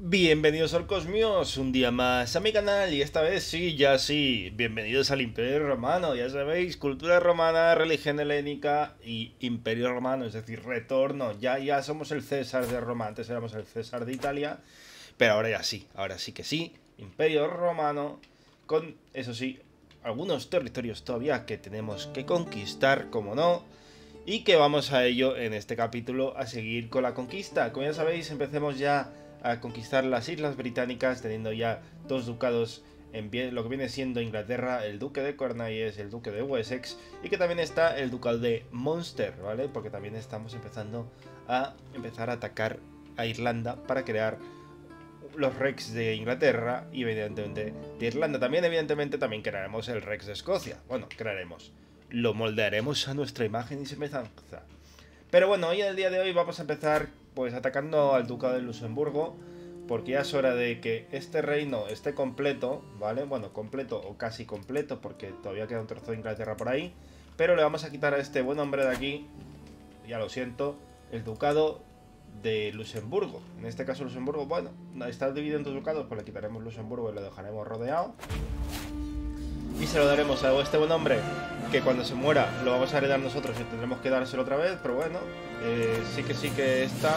Bienvenidos orcos míos, un día más a mi canal y esta vez sí, ya sí, bienvenidos al Imperio Romano, ya sabéis, cultura romana, religión helénica y Imperio Romano, es decir, retorno, ya somos el César de Roma, antes éramos el César de Italia, pero ahora sí que sí, Imperio Romano, con, eso sí, algunos territorios todavía que tenemos que conquistar, como no, y que vamos a ello en este capítulo a seguir con la conquista. Como ya sabéis, empecemos ya a conquistar las Islas Británicas, teniendo ya dos ducados en lo que viene siendo Inglaterra, el duque de Cornualles, el duque de Wessex, y que también está el ducado de Munster, ¿vale? Porque también estamos empezando a atacar a Irlanda para crear los Rex de Inglaterra y evidentemente de Irlanda. También evidentemente también crearemos el Rex de Escocia. Bueno, crearemos. Lo moldearemos a nuestra imagen y semejanza. Pero bueno, hoy en el día de hoy vamos a empezar pues atacando al ducado de Luxemburgo, porque ya es hora de que este reino esté completo, ¿vale? Bueno, completo o casi completo, porque todavía queda un trozo de Inglaterra por ahí. Pero le vamos a quitar a este buen hombre de aquí, ya lo siento, el ducado de Luxemburgo. En este caso Luxemburgo, bueno, está dividido en dos ducados, pues le quitaremos Luxemburgo y lo dejaremos rodeado. Y se lo daremos a este buen hombre, que cuando se muera lo vamos a heredar nosotros y tendremos que dárselo otra vez, pero bueno, sí que esta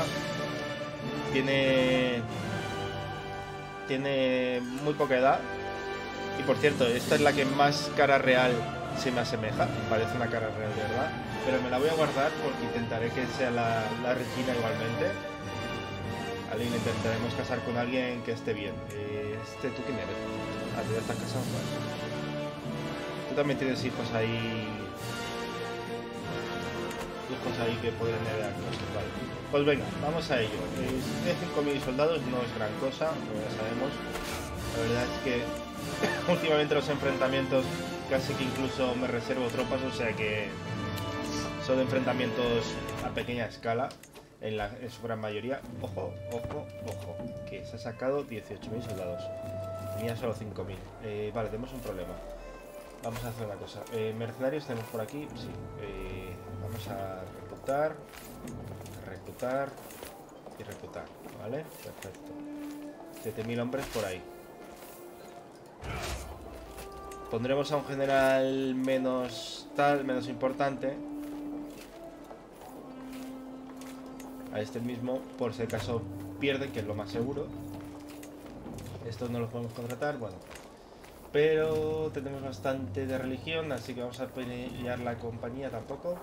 tiene muy poca edad. Y por cierto, esta es la que más cara real se me asemeja, parece una cara real de verdad, pero me la voy a guardar porque intentaré que sea la Regina igualmente. Alguien intentaremos casar con alguien que esté bien. ¿Tú quién eres? Ah, tú ya estás casado. Vale. Tú también tienes hijos ahí. Hijos ahí que pueden heredar cosas, vale. Pues venga, vamos a ello. De 5.000 soldados no es gran cosa, como ya sabemos. La verdad es que últimamente los enfrentamientos casi que incluso me reservo tropas, o sea que son enfrentamientos a pequeña escala en su gran mayoría. Ojo, que se ha sacado 18.000 soldados. Tenía solo 5.000. Vale, tenemos un problema. Vamos a hacer una cosa. Mercenarios tenemos por aquí. Sí. Vamos a reclutar y reclutar. ¿Vale? Perfecto. 7.000 hombres por ahí. Pondremos a un general menos importante. A este mismo, por si acaso pierden, que es lo más seguro. Estos no los podemos contratar, bueno. Pero tenemos bastante de religión, así que vamos a pillar la compañía tampoco.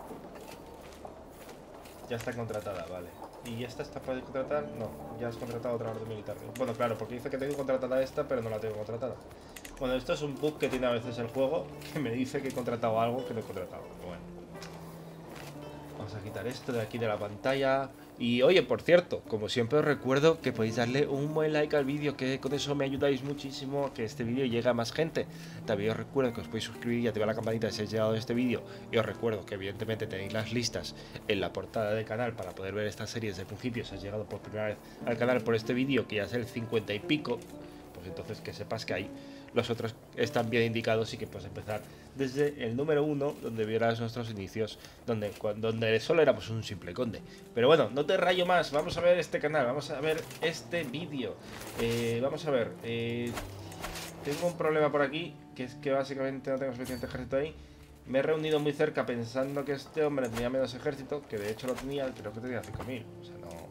Ya está contratada, vale. ¿Y esta está para contratar? No, ya has contratado otra orden militar. Bueno, claro, porque dice que tengo contratada esta, pero no la tengo contratada. Bueno, esto es un bug que tiene a veces el juego, que me dice que he contratado algo que no he contratado. Pero bueno. Vamos a quitar esto de aquí de la pantalla. Y oye, por cierto, como siempre os recuerdo que podéis darle un buen like al vídeo, que con eso me ayudáis muchísimo a que este vídeo llegue a más gente. También os recuerdo que os podéis suscribir y activar la campanita si habéis llegado a este vídeo. Y os recuerdo que evidentemente tenéis las listas en la portada del canal para poder ver esta serie desde el principio. Si has llegado por primera vez al canal por este vídeo, que ya es el 50 y pico, pues entonces que sepas que ahí los otros están bien indicados y que puedes empezar desde el número 1, donde vieras nuestros inicios, donde solo éramos un simple conde. Pero bueno, no te rayo más, vamos a ver este canal, vamos a ver este vídeo. Vamos a ver, tengo un problema por aquí, que es que básicamente no tengo suficiente ejército ahí. Me he reunido muy cerca pensando que este hombre tenía menos ejército, que de hecho lo tenía, creo que tenía 5.000, o sea, no...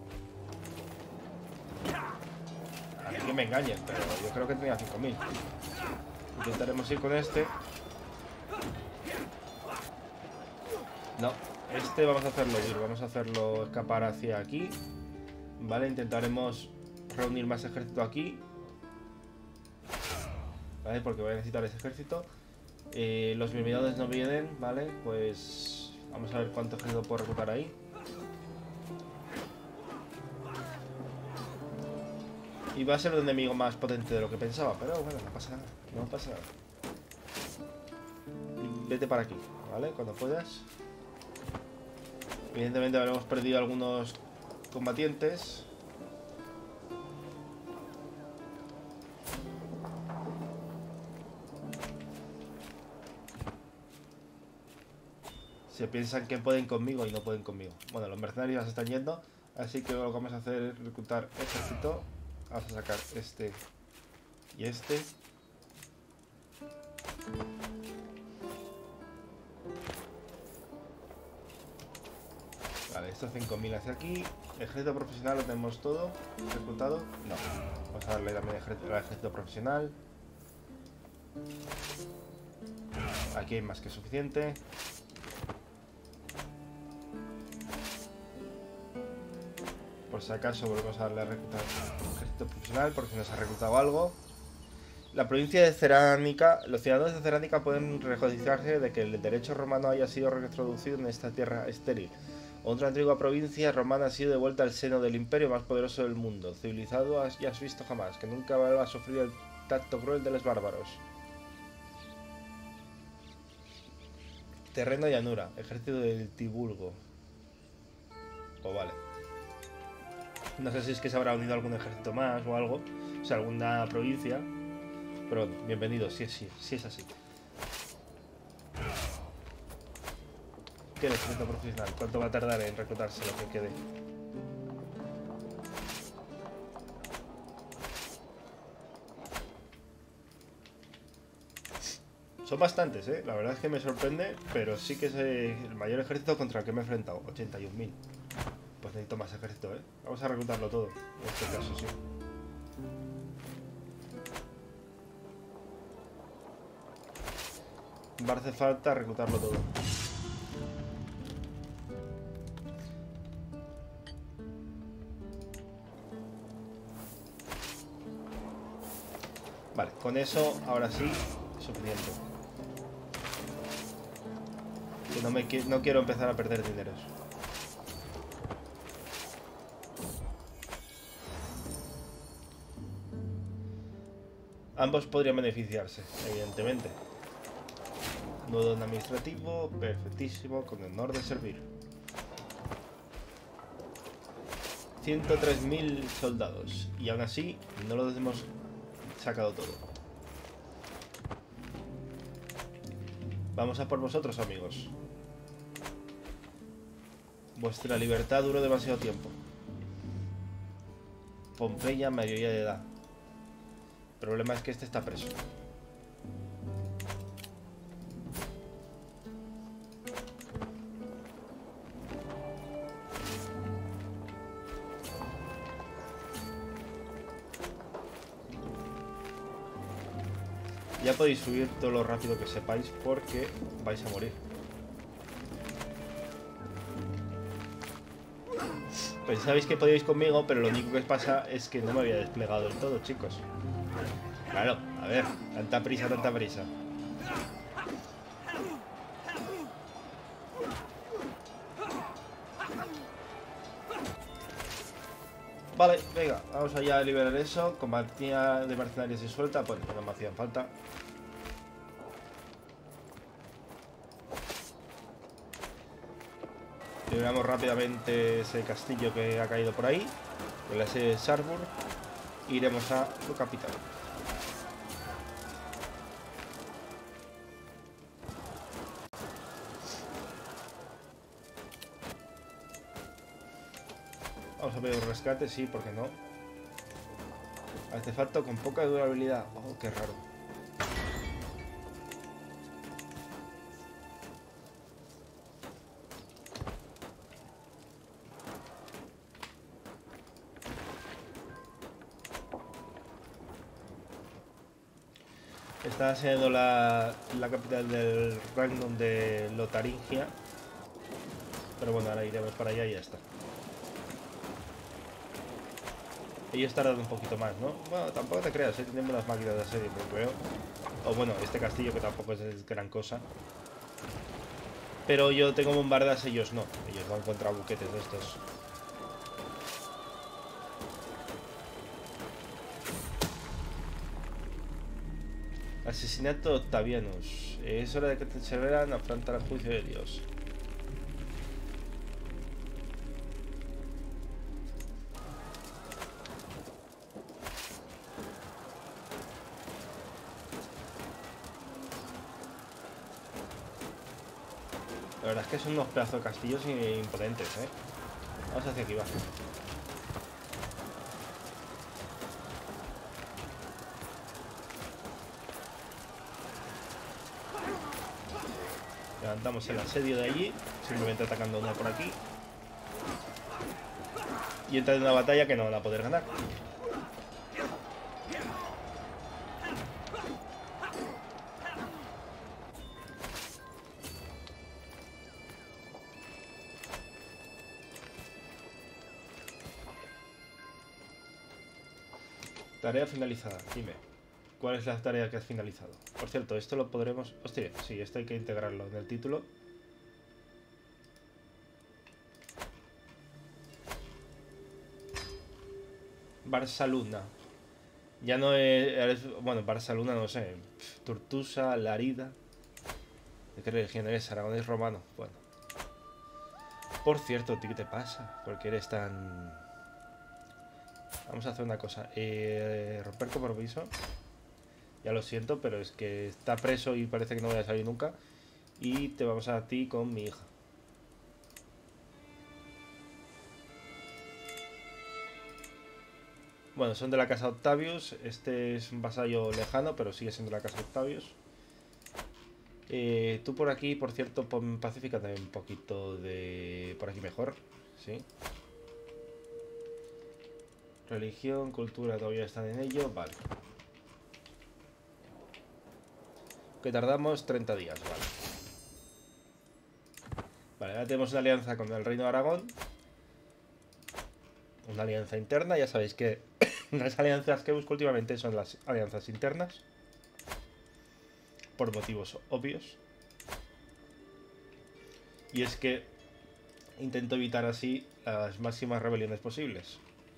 que me engañen, pero yo creo que tenía 5.000. Intentaremos ir con este. No, este vamos a hacerlo ir, vamos a hacerlo escapar hacia aquí. Vale, intentaremos reunir más ejército aquí. Vale, porque voy a necesitar ese ejército. Los mirmidores no vienen, vale, pues vamos a ver cuánto ejército puedo reclutar ahí. Y va a ser un enemigo más potente de lo que pensaba, pero bueno, no pasa nada, no pasa nada. Vete para aquí, ¿vale? Cuando puedas. Evidentemente habremos perdido algunos combatientes. Se piensan que pueden conmigo y no pueden conmigo. Bueno, los mercenarios ya se están yendo, así que lo que vamos a hacer es reclutar ejército. Vamos a sacar este y este. Vale, estos 5.000 hacia aquí. Ejército profesional lo tenemos todo ejecutado. No. Vamos a darle también al ejército profesional. Aquí hay más que suficiente. Por si acaso volvemos a darle a reclutar al ejército profesional porque nos ha reclutado algo. La provincia de Ceránica. Los ciudadanos de Ceránica pueden regocijarse de que el derecho romano haya sido reintroducido en esta tierra estéril. Otra antigua provincia romana ha sido devuelta al seno del imperio más poderoso del mundo. Civilizado ya has visto jamás, que nunca vuelva a sufrir el tacto cruel de los bárbaros. Terreno llanura, ejército del Tibulgo. Pues vale. No sé si es que se habrá unido algún ejército más o algo. O sea, alguna provincia. Pero bueno, bienvenido, sí es así. ¿Qué el ejército profesional? ¿Cuánto va a tardar en reclutarse lo que quede? Son bastantes, ¿eh? La verdad es que me sorprende, pero sí que es el mayor ejército contra el que me he enfrentado. 81.000. Pues necesito más ejército, ¿eh? Vamos a reclutarlo todo, en este caso, sí. Va a hacer falta reclutarlo todo. Vale, con eso, ahora sí, suficiente. Que no quiero empezar a perder dineros. Ambos podrían beneficiarse, evidentemente. Nudo administrativo, perfectísimo, con el honor de servir. 103.000 soldados. Y aún así, no los hemos sacado todo. Vamos a por vosotros, amigos. Vuestra libertad duró demasiado tiempo. Pompeya, mayoría de edad. El problema es que este está preso. Ya podéis subir todo lo rápido que sepáis porque vais a morir. Pensabais que podíais conmigo, pero lo único que os pasa es que no me había desplegado del todo, chicos. Claro, a ver, tanta prisa, tanta prisa. Vale, venga, vamos allá a liberar eso. Compañía de mercenarios y suelta, pues no me hacían falta. Liberamos rápidamente ese castillo que ha caído por ahí, con la sede de Sarburg, e iremos a su capital. Vamos a pedir un rescate, sí, ¿por qué no? Artefacto con poca durabilidad. Oh, qué raro. Está siendo la capital del Reino de Lotaringia. Pero bueno, ahora iremos para allá y ya está. Ellos tardan un poquito más, ¿no? Bueno, tampoco te creas, tenemos las máquinas de asedio, pero creo. O bueno, este castillo que tampoco es gran cosa. Pero yo tengo bombardas, ellos no. Ellos van contra buquetes de estos. Asesinato de Octavianus. Es hora de que te Severan afrontar el juicio de Dios. La verdad es que son unos pedazos de castillos imponentes, ¿eh? Vamos hacia aquí, va. Adelantamos el asedio de allí, simplemente atacando una por aquí. Y entra en una batalla que no van a poder ganar. Tarea finalizada, dime. ¿Cuál es la tarea que has finalizado? Por cierto, esto lo podremos... Hostia, sí, esto hay que integrarlo en el título. Barcelona. Ya no es... Bueno, Barcelona no sé. Tortusa, Larida. ¿De qué religión eres? Aragonés romano. Bueno. Por cierto, ¿qué te pasa? ¿Por qué eres tan...? Vamos a hacer una cosa. Romper compromiso. Ya lo siento, pero es que está preso y parece que no voy a salir nunca. Y te vamos a ti con mi hija. Bueno, son de la casa Octavius. Este es un vasallo lejano, pero sigue siendo de la casa Octavius. Tú por aquí, por cierto, pacifícate un poquito de... Por aquí mejor, ¿sí? Religión, cultura, todavía están en ello. Vale. Que tardamos 30 días, vale. Vale, ahora tenemos una alianza con el Reino de Aragón. Una alianza interna, ya sabéis que las alianzas que busco últimamente son las alianzas internas. Por motivos obvios. Y es que intento evitar así las máximas rebeliones posibles.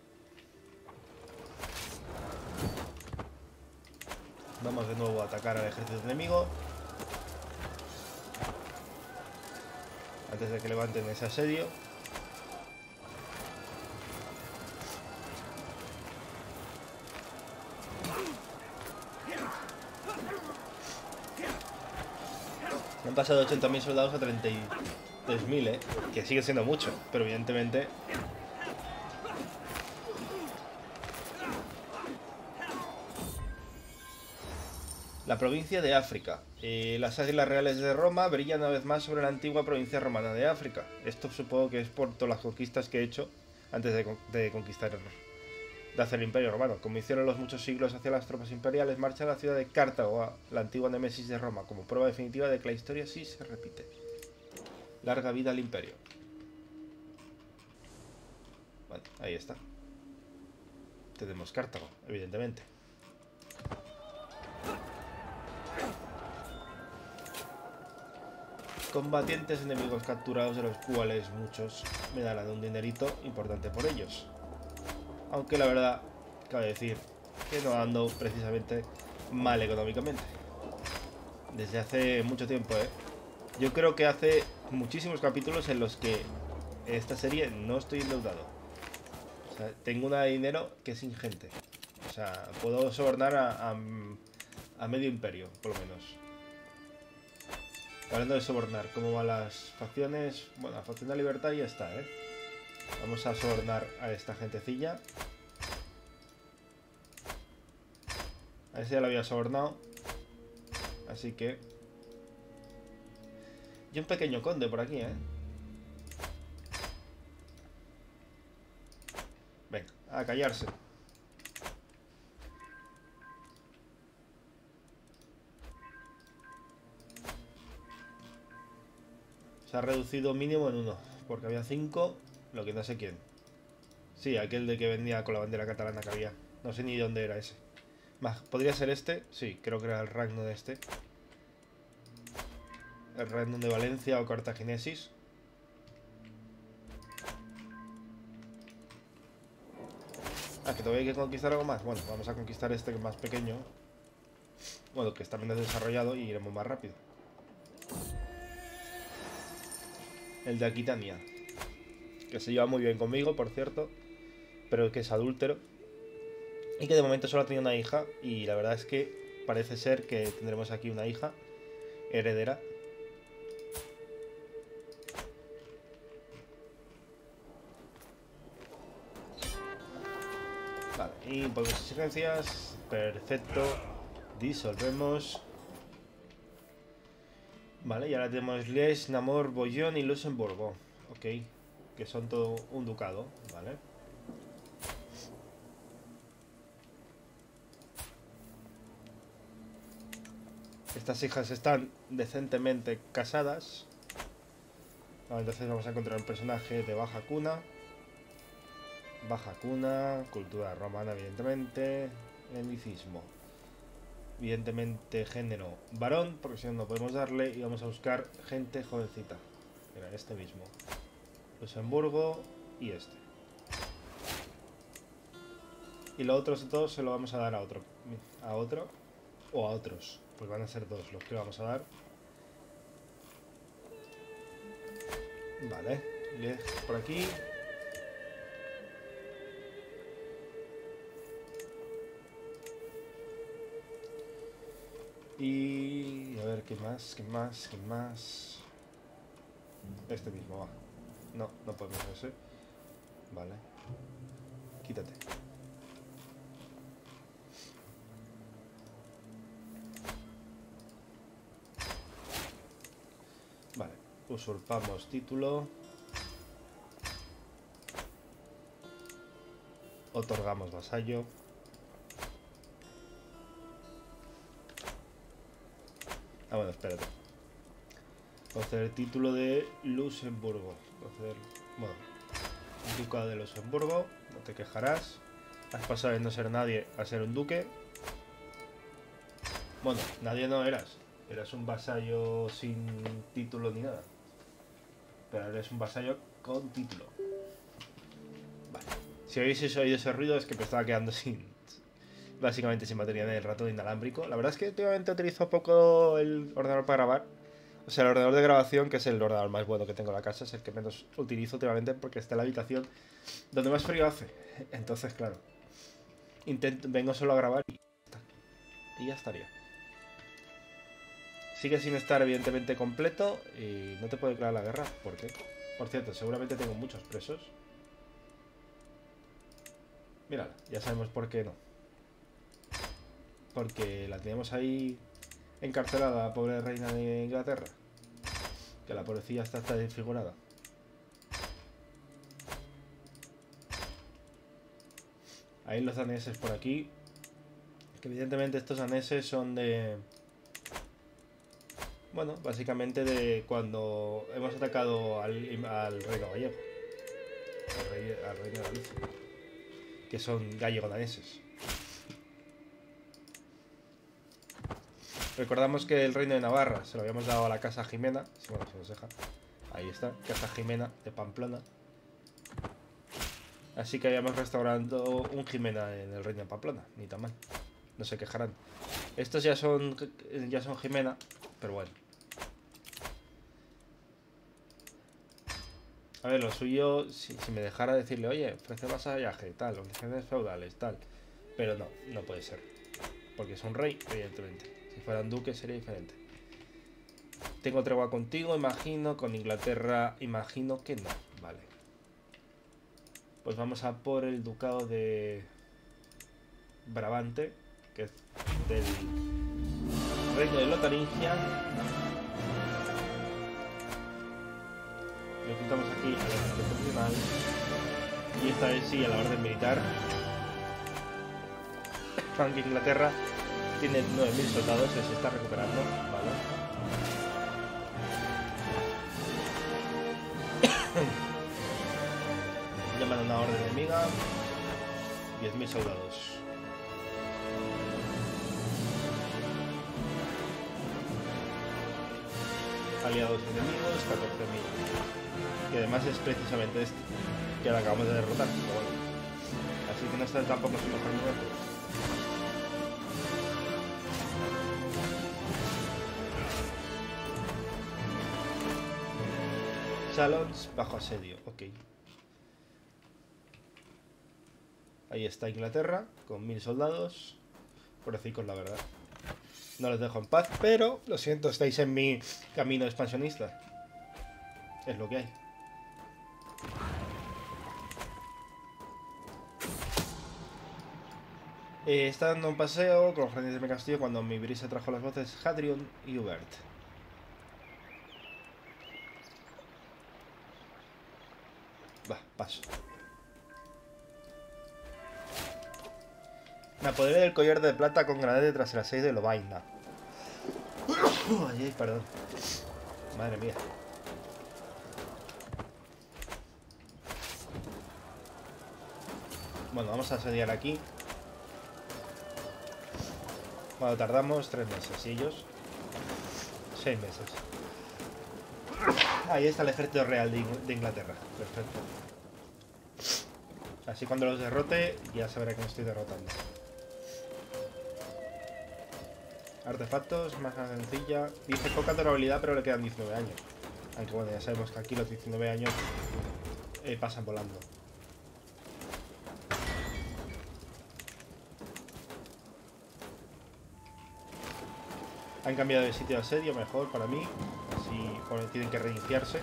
Vamos de nuevo a atacar al ejército enemigo. Antes de que levanten ese asedio. Han pasado de 80.000 soldados a 33.000, que sigue siendo mucho, pero evidentemente... La provincia de África. Las águilas reales de Roma brillan una vez más sobre la antigua provincia romana de África. Esto supongo que es por todas las conquistas que he hecho antes de conquistar, de hacer el Imperio Romano. Como hicieron los muchos siglos hacia las tropas imperiales, marcha a la ciudad de Cartago, la antigua némesis de Roma, como prueba definitiva de que la historia sí se repite. Larga vida al Imperio. Bueno, ahí está. Tenemos Cartago, evidentemente. Combatientes enemigos capturados, de los cuales muchos me darán un dinerito importante por ellos. Aunque la verdad, cabe decir que no ando precisamente mal económicamente. Desde hace mucho tiempo, Yo creo que hace muchísimos capítulos en los que esta serie no estoy endeudado. O sea, tengo una de dinero que es ingente. O sea, puedo sobornar a medio imperio, por lo menos. Hablando de sobornar, ¿cómo van las facciones? Bueno, la facción de libertad ya está, Vamos a sobornar a esta gentecilla. A ese ya lo había sobornado. Así que... Y un pequeño conde por aquí, Venga, a callarse. Se ha reducido mínimo en 1, porque había 5, lo que no sé quién. Sí, aquel de que vendía con la bandera catalana que había. No sé ni dónde era ese. ¿Podría ser este? Sí, creo que era el Regnum de este. El Regnum de Valencia o Cartaginesis. Ah, que todavía hay que conquistar algo más. Bueno, vamos a conquistar este que es más pequeño. Bueno, que está menos desarrollado y iremos más rápido. El de Aquitania. Que se lleva muy bien conmigo, por cierto. Pero que es adúltero. Y que de momento solo ha tenido una hija. Y la verdad es que parece ser que tendremos aquí una hija heredera. Vale, y ponemos exigencias. Perfecto. Disolvemos. Vale, y ahora tenemos Liege, Namur, Bollón y Luxemburgo. Ok, que son todo un ducado, vale. Estas hijas están decentemente casadas. Vale, entonces vamos a encontrar un personaje de baja cuna. Baja cuna, cultura romana, evidentemente. Etnicismo. Evidentemente género varón, porque si no, no podemos darle. Y vamos a buscar gente jovencita. Mira, este mismo. Luxemburgo y este. Y los otros dos se lo vamos a dar a otro. A otro o a otros. Pues van a ser dos los que vamos a dar. Vale. Por aquí. Y a ver, ¿qué más? ¿Qué más? ¿Qué más? Este mismo, va. No, no podemos ese. Vale. Quítate. Vale. Usurpamos título. Otorgamos vasallo. Ah, bueno, espérate. Conceder título de Luxemburgo. Conceder, bueno, ducado de Luxemburgo. No te quejarás. Has pasado de no ser nadie a ser un duque. Bueno, nadie no eras. Eras un vasallo sin título ni nada. Pero eres un vasallo con título. Vale. Si habéis oído ese ruido es que me estaba quedando sin... Básicamente sin batería en el ratón inalámbrico. La verdad es que últimamente utilizo poco el ordenador para grabar. O sea, el ordenador de grabación, que es el ordenador más bueno que tengo en la casa, es el que menos utilizo últimamente porque está en la habitación donde más frío hace. Entonces, claro, vengo solo a grabar y ya estaría. Sigue sin estar evidentemente completo y no te puedo declarar la guerra. ¿Por qué? Por cierto, seguramente tengo muchos presos. Mírala, ya sabemos por qué no. Porque la teníamos ahí encarcelada, la pobre reina de Inglaterra. Que la pobrecilla está desfigurada. Ahí los daneses por aquí. Que evidentemente estos daneses son de... Bueno, básicamente de cuando hemos atacado al reino gallego. Al reino de Galicia. Que son gallego-daneses. Recordamos que el reino de Navarra se lo habíamos dado a la casa Jimena. Bueno, se nos deja. Ahí está, casa Jimena de Pamplona. Así que habíamos restaurado un Jimena en el reino de Pamplona. Ni tan mal. No se quejarán. Estos ya son Jimena, pero bueno. A ver, lo suyo, si me dejara decirle, oye, ofrece vasallaje, tal, obligaciones feudales, tal. Pero no, no puede ser. Porque es un rey, evidentemente. Si fuera un duque sería diferente. Tengo tregua contigo, imagino. Con Inglaterra, imagino que no. Vale. Pues vamos a por el ducado de Brabante, que es del reino de Lotaringia. Lo quitamos aquí a la ejército nacional. Y esta vez sí a la orden militar. Aunque Inglaterra tiene 9.000 soldados, se está recuperando, ¿vale? Llaman a una orden enemiga. 10.000 soldados. Aliados enemigos, 14.000. Y además es precisamente este que la acabamos de derrotar. Pero bueno. Así que no está tampoco su mejor momento. Chalons bajo asedio, ok. Ahí está Inglaterra, con 1.000 soldados. Pobrecicos, la verdad. No les dejo en paz, pero lo siento, estáis en mi camino expansionista. Es lo que hay. Está dando un paseo con los jardines de mi castillo cuando mi brisa trajo las voces Hadrian y Hubert. Va, paso. Me apoderé del collar de plata con granate tras las 6 de Lovaina. Ay, perdón. Madre mía. Bueno, vamos a asediar aquí. Bueno, tardamos 3 meses. ¿Y ellos? 6 meses. Ahí está el ejército real de Inglaterra. Perfecto. Así cuando los derrote, ya sabrá que me estoy derrotando. Artefactos, más sencilla. Dice poca durabilidad, pero le quedan 19 años. Aunque bueno, ya sabemos que aquí los 19 años pasan volando. Han cambiado de sitio de asedio, mejor para mí. Así bueno, tienen que reiniciarse.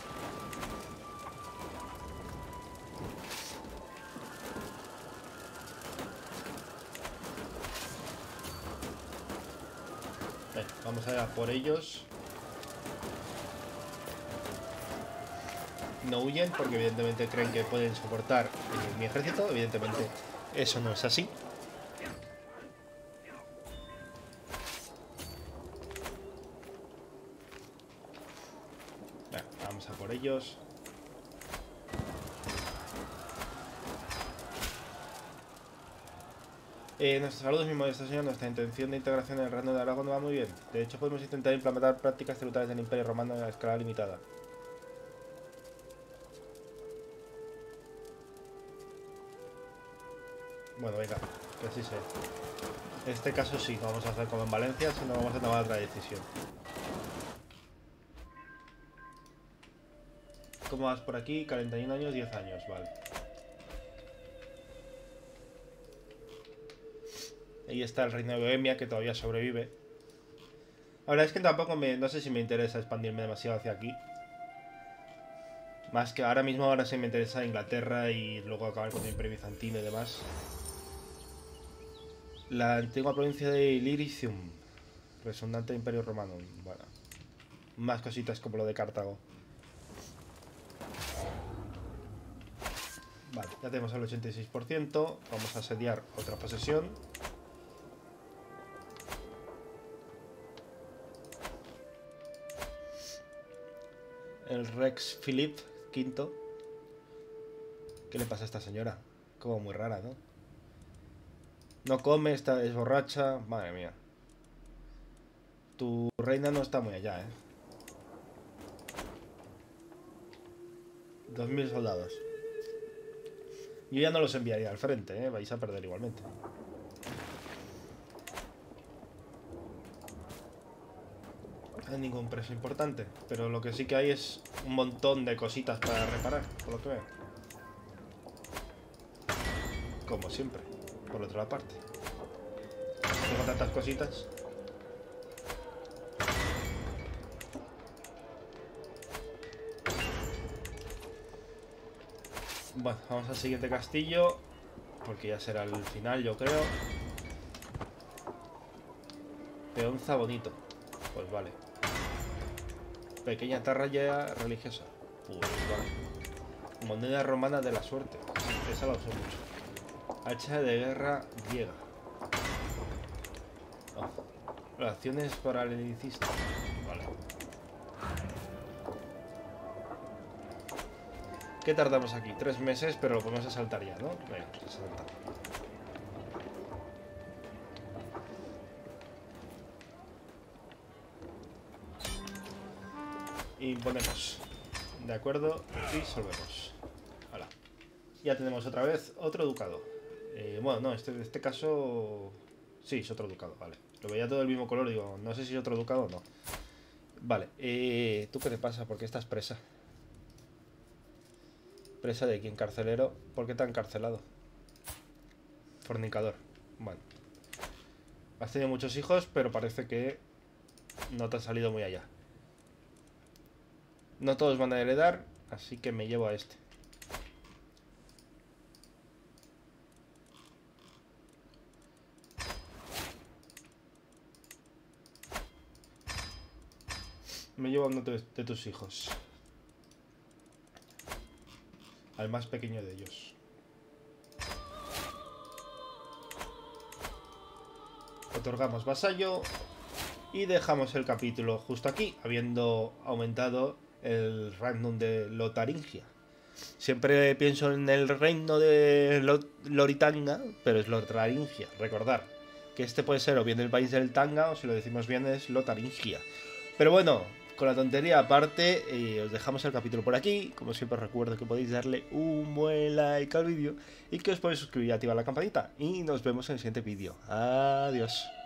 Vamos a ir a por ellos. No huyen porque evidentemente creen que pueden soportar mi ejército. Evidentemente eso no es así. Bueno, vamos a por ellos. Nuestros saludos, mi modesto señor. Nuestra intención de integración en el reino de Aragón va muy bien. De hecho, podemos intentar implementar prácticas tributarias del Imperio Romano a escala limitada. Bueno, venga, que así sea. En este caso sí, no vamos a hacer como en Valencia, sino vamos a tomar otra decisión. ¿Cómo vas por aquí? 41 años, 10 años, vale. Ahí está el reino de Bohemia, que todavía sobrevive. La verdad es que tampoco no sé si me interesa expandirme demasiado hacia aquí. Más que ahora mismo, ahora sí me interesa Inglaterra y luego acabar con el Imperio Bizantino y demás. La antigua provincia de Illyricum, resonante Imperio Romano. Bueno, más cositas como lo de Cartago. Vale, ya tenemos el 86%. Vamos a asediar otra posesión. El Rex Philip V. ¿Qué le pasa a esta señora? Como muy rara, ¿no? No come, es borracha. Madre mía. Tu reina no está muy allá, ¿eh? 2000 soldados. Yo ya no los enviaría al frente, ¿eh? Vais a perder igualmente. No hay ningún preso importante, pero lo que sí que hay es un montón de cositas para reparar, por lo que veo. Como siempre, por otra parte. Tengo tantas cositas. Bueno, vamos al siguiente castillo, porque ya será el final, yo creo. Peonza bonito. Pues vale. Pequeña atalaya religiosa. Pues vale. Moneda romana de la suerte. Esa la uso mucho. Hacha de guerra griega. Oh. Relaciones para el helicista. Vale. ¿Qué tardamos aquí? 3 meses, pero lo podemos asaltar ya, ¿no? Venga, pues asaltar. Imponemos. De acuerdo, y solvemos. Hola. Ya tenemos otra vez otro ducado. Bueno, no, en este caso... Sí, es otro ducado, vale. Lo veía todo del mismo color, digo, no sé si es otro ducado o no. Vale, ¿tú qué te pasa? ¿Por qué estás presa? ¿Presa de quién? ¿Carcelero? ¿Por qué tan encarcelado? Fornicador. Bueno. Has tenido muchos hijos, pero parece que no te has salido muy allá. No todos van a heredar, así que me llevo a este. Me llevo a uno de tus hijos. al más pequeño de ellos. Otorgamos vasallo y dejamos el capítulo justo aquí, habiendo aumentado el reino de Lotaringia. Siempre pienso en el reino de Loritanga, pero es Lotaringia, recordar que este puede ser o bien el país del Tanga o si lo decimos bien es Lotaringia. Pero bueno, con la tontería aparte, os dejamos el capítulo por aquí. Como siempre os recuerdo que podéis darle un buen like al vídeo y que os podéis suscribir y activar la campanita. Y nos vemos en el siguiente vídeo. Adiós.